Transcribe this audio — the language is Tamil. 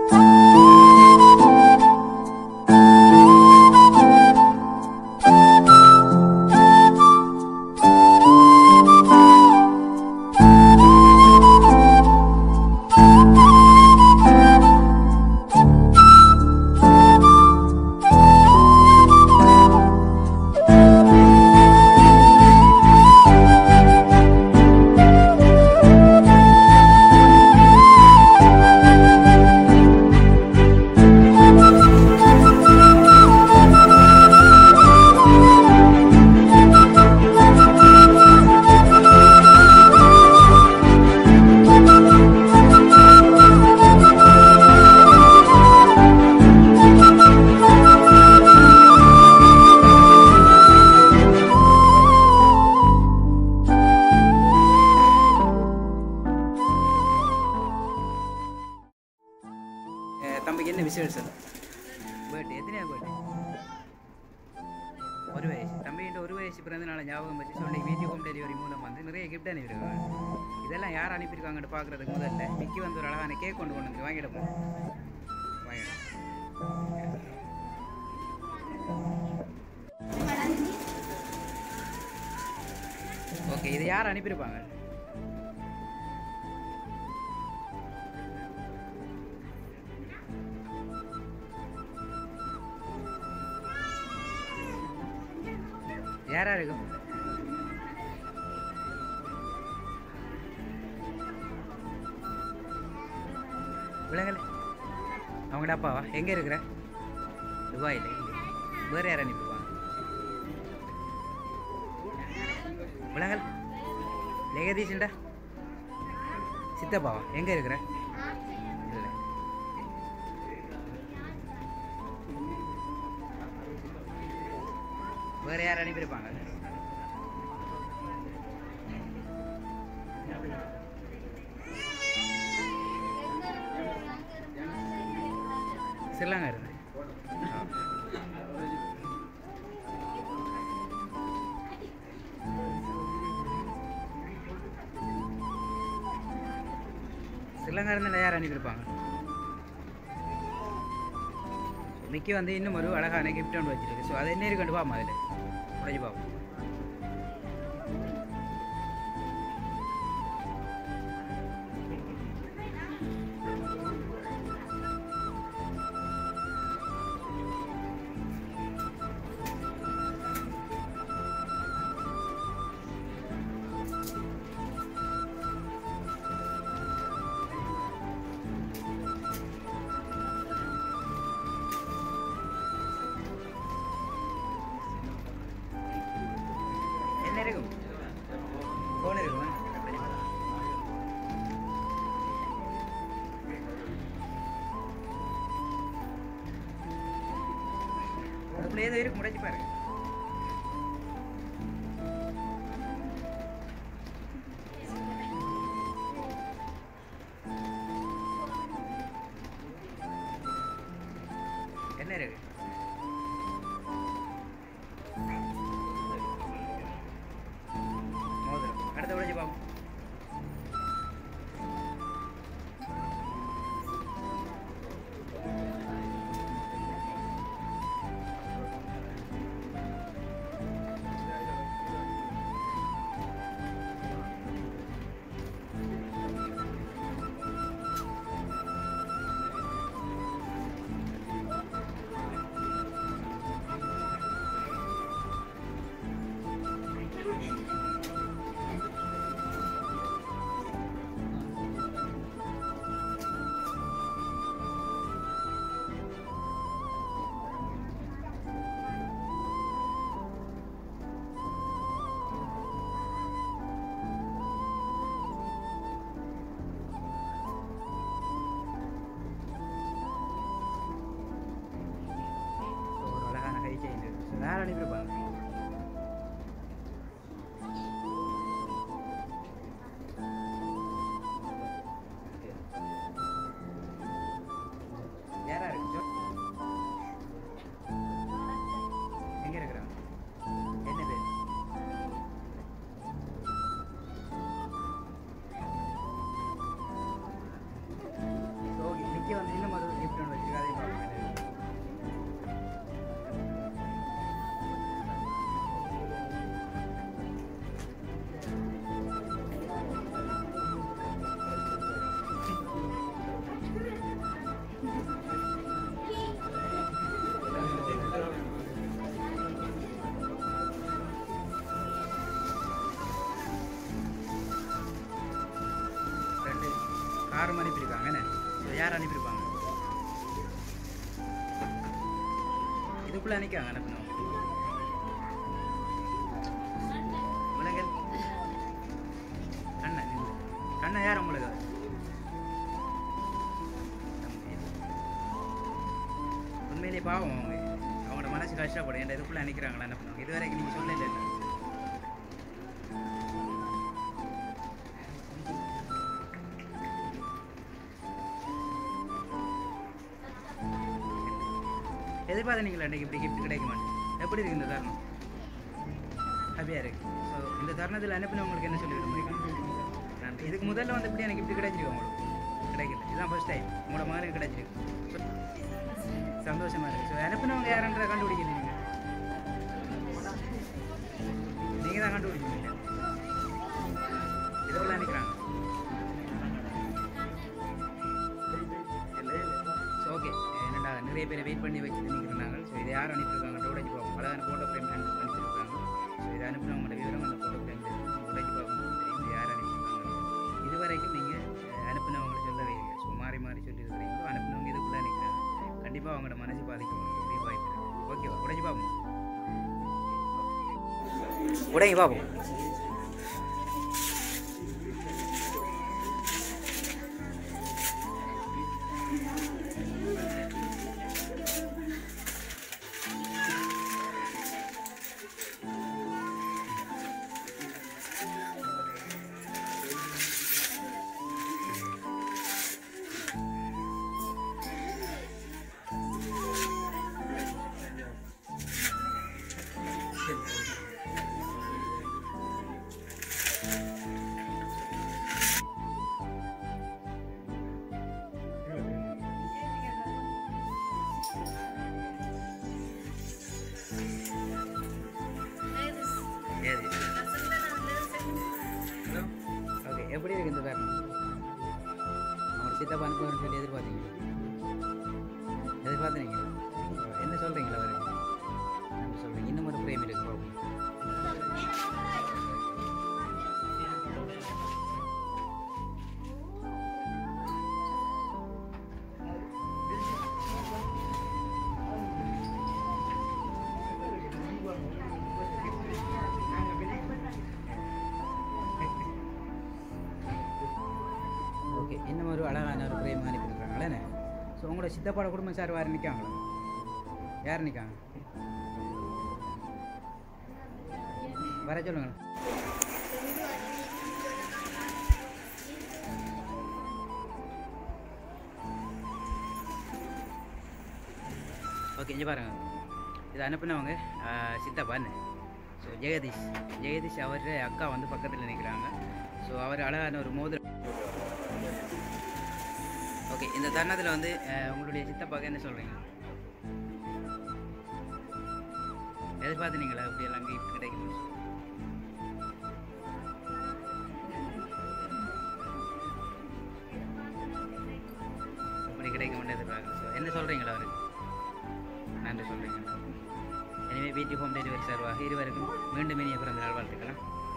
தம்பிக்கு என்ன விசேஷம்? பர்த்டே எத்தனையா பர்த்டே? ஒரு வயசு. தம்பிகிட்ட ஒரு வயசு பிறந்த நாளை ஞாபகம் வச்சு சொல்லி வீட்டு ஹோம் டெலிவரி மூலம் வந்து நிறைய கிஃப்ட் அனுப்பியிருக்காங்க. இதெல்லாம் யார் அனுப்பியிருக்காங்கன்னு பார்க்குறதுக்கு முதல்ல மிக்கி வந்து ஒரு அழகான கேக் கொண்டு வந்து வாங்கிடுவோம். ஓகே, இது யார் அனுப்பியிருப்பாங்க? யாரா இருக்கும்? விலங்கல அவங்களோட அப்பாவா? எங்கே இருக்கிற? துபாயில். வேறு யார் அனுப்பிடுவாங்க? விலங்கல் ஜெகதீஷன்டா சித்தப்பாவா? எங்கே இருக்கிற? இல்லை. வேறு யார் அனுப்பியிருப்பாங்க? ஸ்ரீலங்கா இருந்து. ஸ்ரீலங்கா இருந்து யார் அனுப்பியிருப்பாங்க? மிக்கி வந்து இன்னும் ஒரு அழகான கிஃப்ட் ஒன்று வச்சிருக்கு. ஸோ அது என்ன இருக்குன்னு பாமா, அதில் உடைச்சு பார்ப்போம். என்ன இருக்கும்? ஃபோன் இருக்குமா? அதுக்குள்ள ஏதோ இருக்கு, முடைச்சு பாருங்க. என்ன இருக்கு? அடுத்த உடைச்சு பார்ப்போம். யார் அனுப்பியிருப்பாங்க? யாரா இருக்கு? எங்க இருக்கிறாங்க? என்ன பேர்? மிக்கி வந்து இன்னும் ஒரு அனுப்பியிருப்பாங்க. இதுக்குள்ளே அனுப்பிக்காங்க அனுப்பணும் உலகில் கண்ணன் கண்ணன் யார் உங்களுக்கு உண்மையிலே பாவம் அவங்களோட மனசு கஷ்டப்படும். ஏன்டா இதுக்குள்ளே அனுக்கிறாங்களா என்ன பண்ணுவாங்க? இது வரைக்கும் நீங்கள் சொல்லல இல்லை. எதிர்பார்த்தீங்களா இன்றைக்கி இப்படி கிஃப்ட் கிடைக்குமா? எப்படி இருக்குது இந்த தருணம்? ஹாப்பியாக இருக்குது. ஸோ இந்த தருணத்தில் அனுப்பின உங்களுக்கு என்ன சொல்லிவிட முடியும்? நன்றி. இதுக்கு முதல்ல வந்து இப்படி எனக்கு கிஃப்ட் கிடைச்சிருக்கு உங்களுக்கு கிடைக்கல. இதுதான் ஃபர்ஸ்ட் டைம் உங்களோட மகனுக்கு கிடைச்சிருக்கு. சந்தோஷமாக இருக்குது. ஸோ அனுப்பினவங்க யாருன்றதை கண்டுபிடிக்கல நீங்கள் தான் கண்டுபிடிக்கீங்க. இதெல்லாம் அனுப்பிக்கிறாங்க. ஸோ ஓகே என்னடா நிறைய பேரை வெயிட் பண்ணி வச்சுட்டு நிற்கிறாங்க. ஸோ இதை யார் அனுப்பியிருக்காங்க உடைச்சு பார்ப்போம். அழகான ஃபோட்டோ ஃப்ரேம் அனுப்பியிருக்காங்க. ஸோ இதை அனுப்பினவங்களோட விவரம் அந்த ஃபோட்டோ ஃப்ரேம் உடைச்சு பார்க்கும்போது தெரியும் இது யார் அனுப்பியிருக்காங்க. இதுவரைக்கும் நீங்கள் அனுப்பினவங்களை சொல்லவே இல்லை. ஸோ மாறி மாறி சொல்லியிருக்கிறீங்களோ அனுப்பினவங்க இதுக்குள்ளே நிற்கிறாங்க. கண்டிப்பாக அவங்களோட மனசு பாதிக்கும். ஓகேவா? உடைச்சு பார்ப்போம். உடைங்க பார்ப்போம். ஓகே எப்படி இருக்கு இந்த தருணம்? அவங்களோட சித்தப்பா அனுப்புவார்னு சொல்லி எதிர்பார்த்தீங்க என்ன சொல்கிறீங்களா? அவருக்கு நம்ம சொல்கிறீங்க இன்னும் ஒரு பிரேம் இருக்கு பாப்போம். ஓகே இன்னும் ஒரு அழகான ஒரு பிரேம் அனுப்பியிருக்கிறாங்களே. ஸோ உங்களோட சித்தப்பாட குடும்பம் சார் யார் நிற்காங்களா? யார் நிற்காங்க? வர சொல்லுங்கள். ஓகே இங்கே பாருங்க. இது அனுப்பினவங்க சித்தப்பான்னு. ஸோ ஜெகதீஷ் அவர் அக்கா வந்து பக்கத்தில் நிற்கிறாங்க. ஸோ அவர் அழகான ஒரு மோதிரம். ஓகே இந்த தருணத்தில் வந்து உங்களுடைய சித்தப்பாக்க என்ன சொல்கிறீங்க? எதிர்பார்த்துனீங்களா இப்படி எல்லாம் கிஃப்ட் கிடைக்கும்? இப்படி கிடைக்கும் எதிர்பார்க்க. ஸோ என்ன சொல்கிறீங்களா அவருக்கு? நன்றி சொல்கிறீங்களா? எனவே பிடி ஹோம் டெலிவரி சார்பாக இருவருக்கும் மீண்டும் இனிய பிறந்த நாள் வாழ்த்துக்கலாம்.